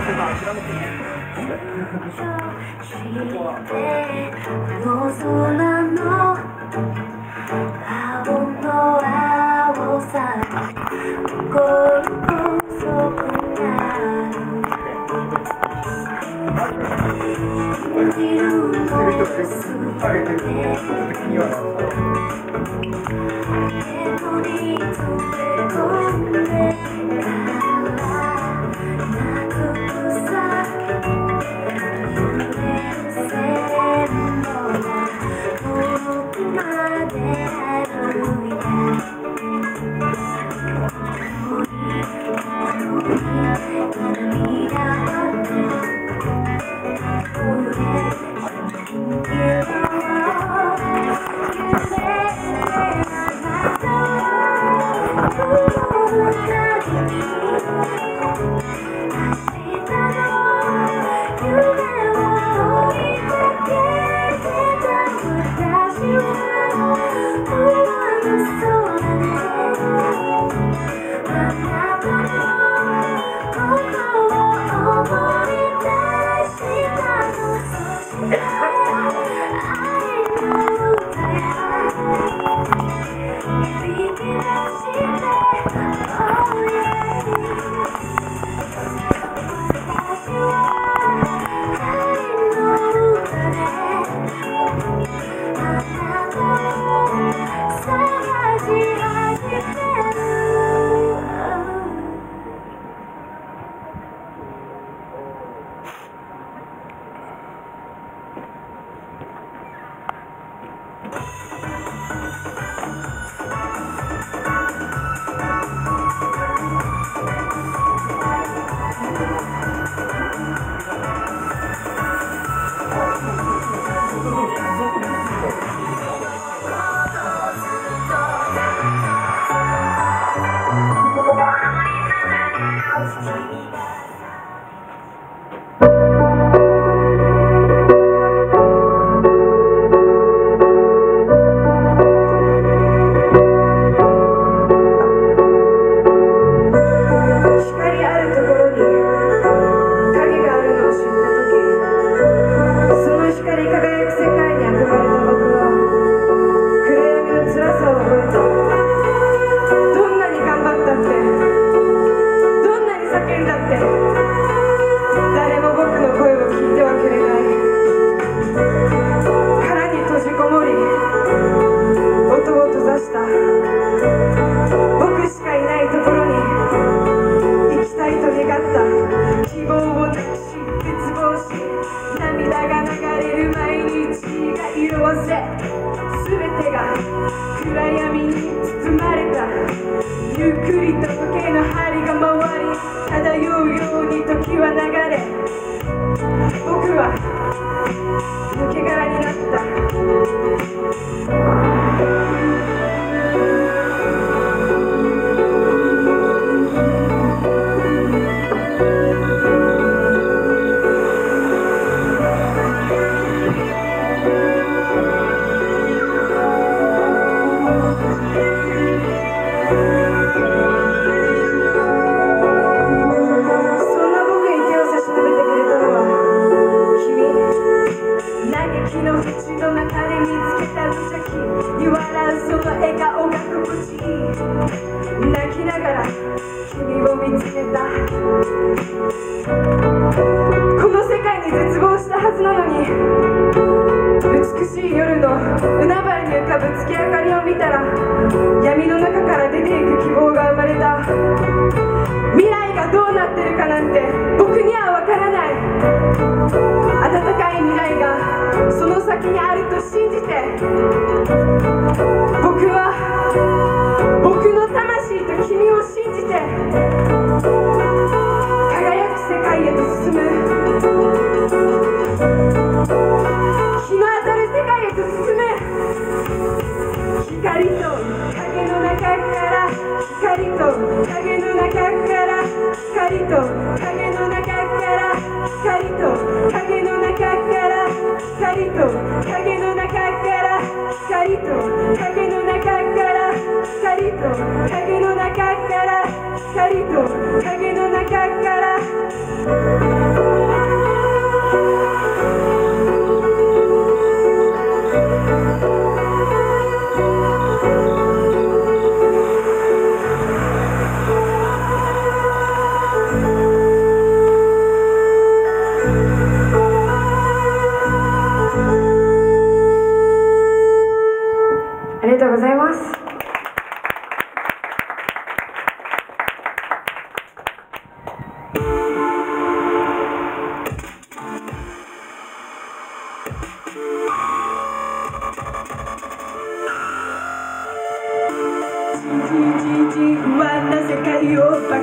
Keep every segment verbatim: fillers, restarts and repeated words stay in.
影の中から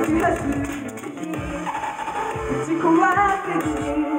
爆発的に打ち壊せずに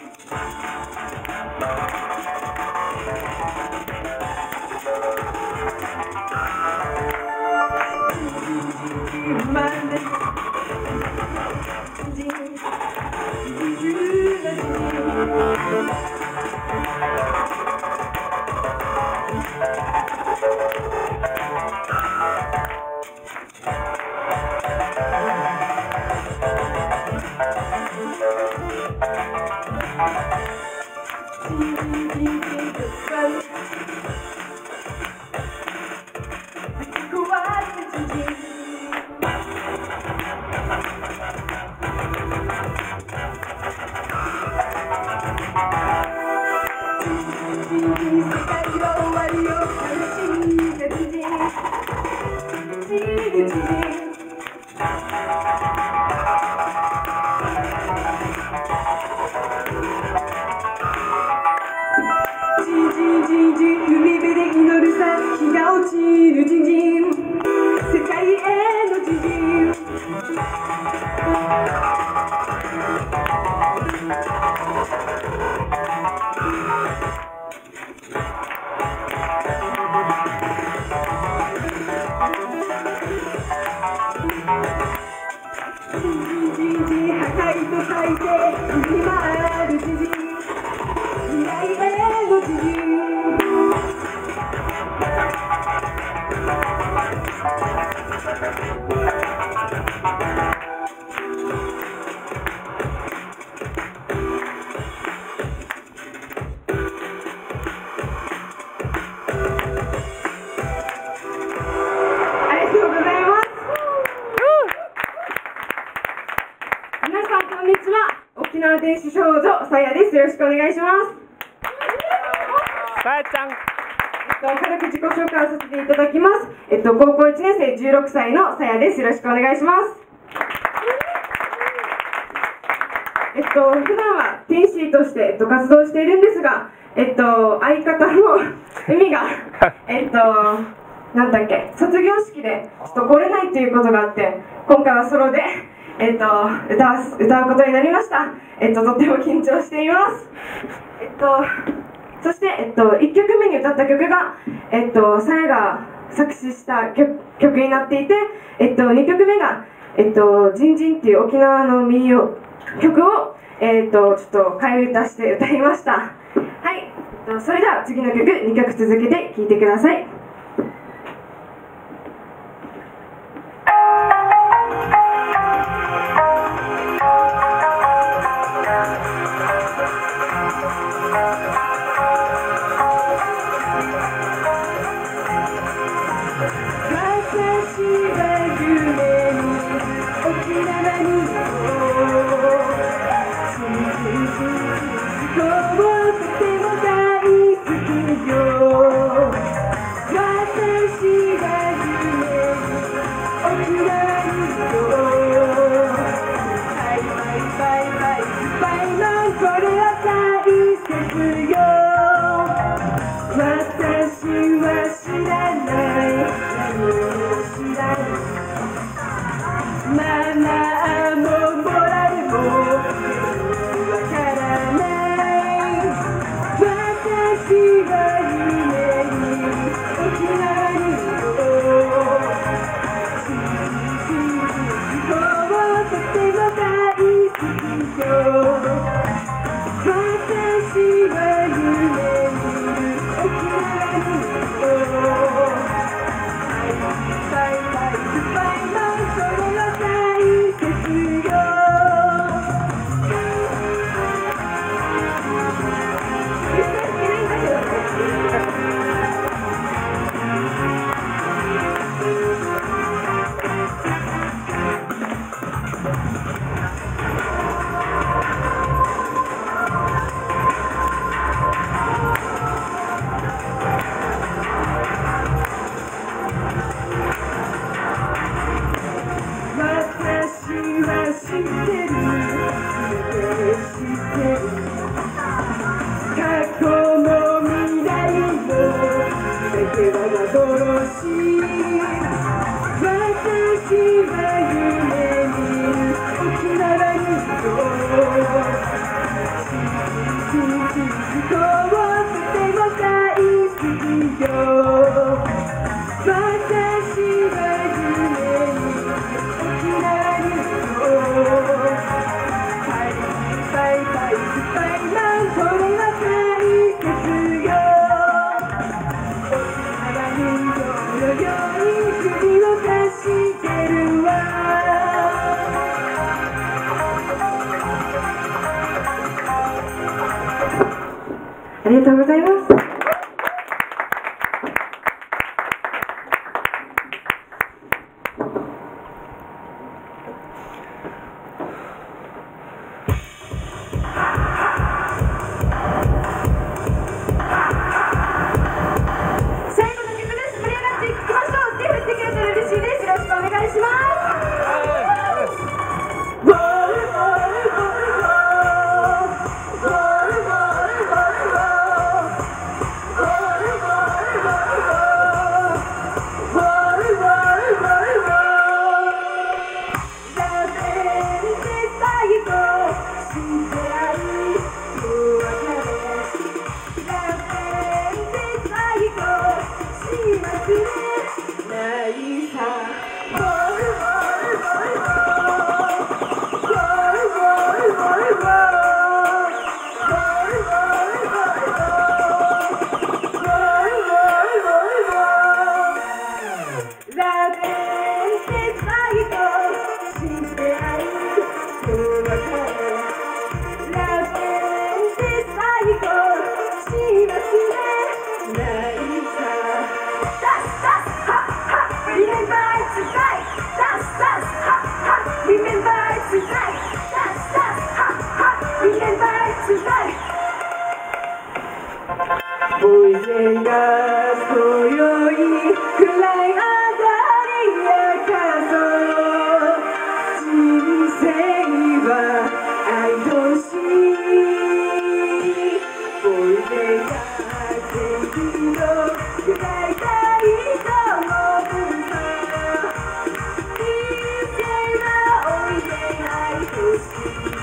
海辺で祈るさ日が落ちるジンジン世界へのジンジンジンジン破壊と書いて振り回るジンジン未来へのジンジン沖縄天使少女さやです。よろしくお願いします。 さやちゃん。 軽く自己紹介をさせていただきます。えっと高校いちねん生じゅうろくさいのさやです。よろしくお願いします。えっと普段は天使として、えっと、活動しているんですが、えっと相方のエミがえっとなんだっけ卒業式でちょっと来れないということがあって、今回はソロで。えっと、歌わ、歌うことになりました。えっと、とっても緊張しています。えっと、そして、えっと、いっきょくめに歌った曲が、えっと、さやが作詞した曲、曲になっていて、えっと、にきょくめが、えっと、ジンジンっていう沖縄の民謡曲を、えっと、ちょっと替え歌して歌いました。はい。えっと、それでは次の曲、にきょく続けて聴いてください。 ありがとうございます。ボイゼが今宵暗いあたりやかそう人生は愛としボイゼが元気の暗いたいと思うさ人生はおいで愛とし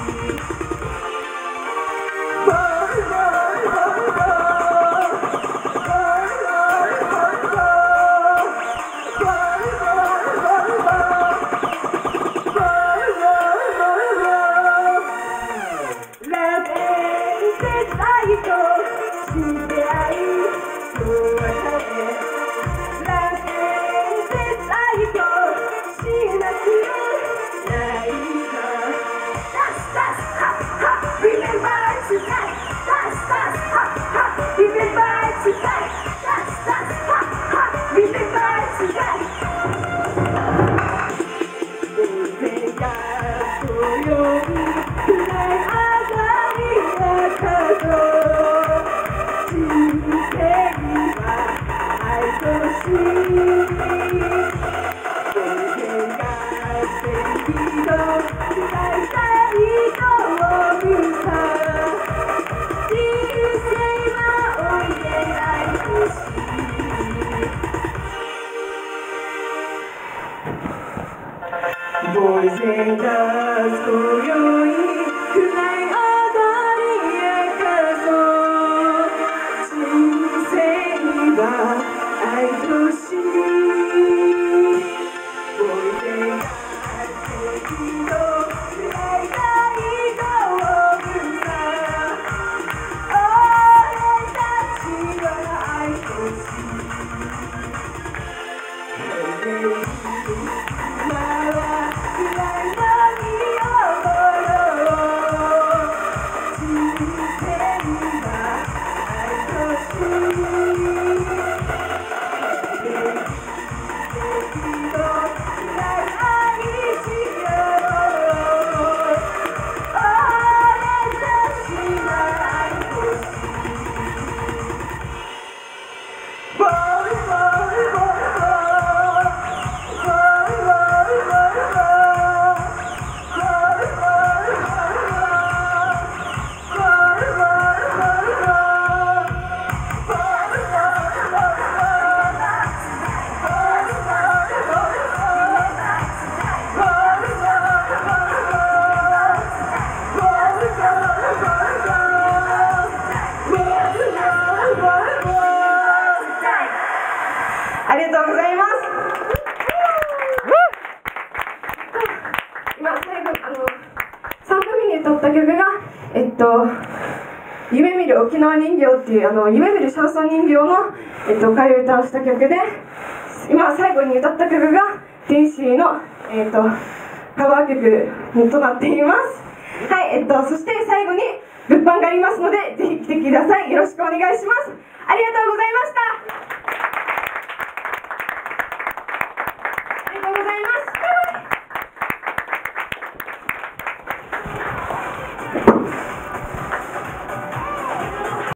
ボイゼが今宵暗いあたりへかそう人生は愛としボイゼが敵の暗いたいと思うさ俺たちは愛とし「 今最後あのさんぶんめに歌った曲がえっと夢見る沖縄人形っていうあの夢見るシャンソン人形の、えっと、替え歌をした曲で、今最後に歌った曲が天使の、えっと、カバー曲となっています。はい、えっと、そして最後に物販がありますのでぜひ来てください。よろしくお願いします。ありがとうございました。